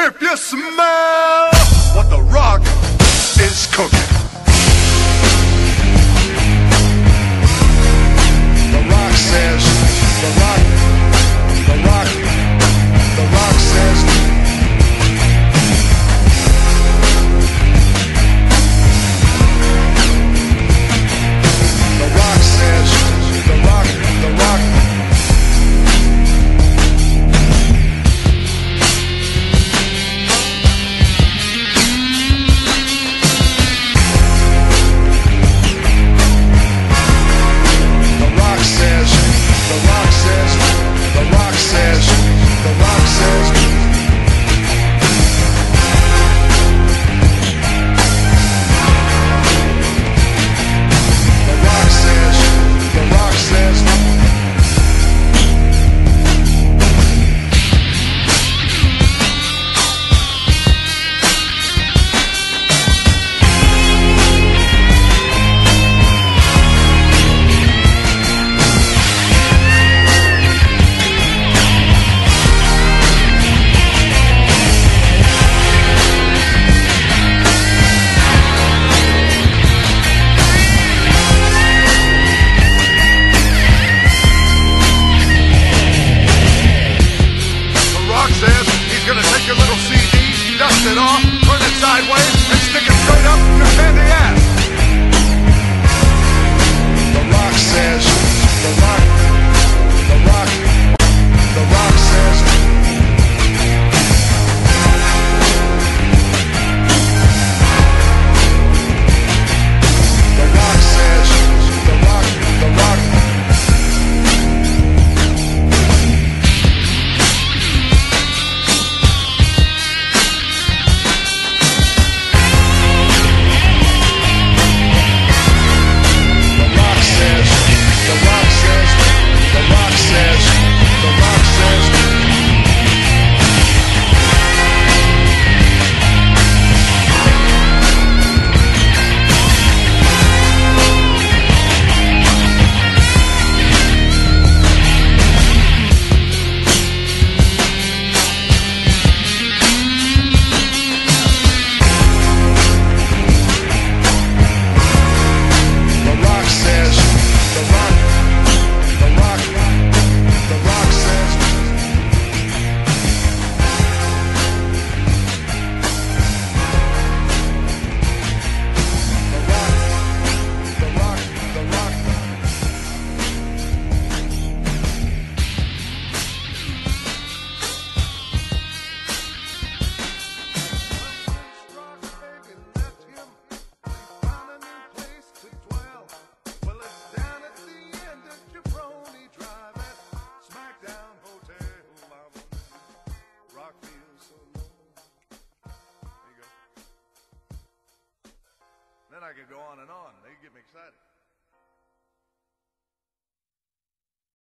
If you smell what the rock is cooking. The rock says, the rock says, the rock says, the rock. Dust it off, turn it sideways, and stick it straight up your candy ass. The rock says, the rock says. The rock says, the rock. Then I could go on and on. They get me excited.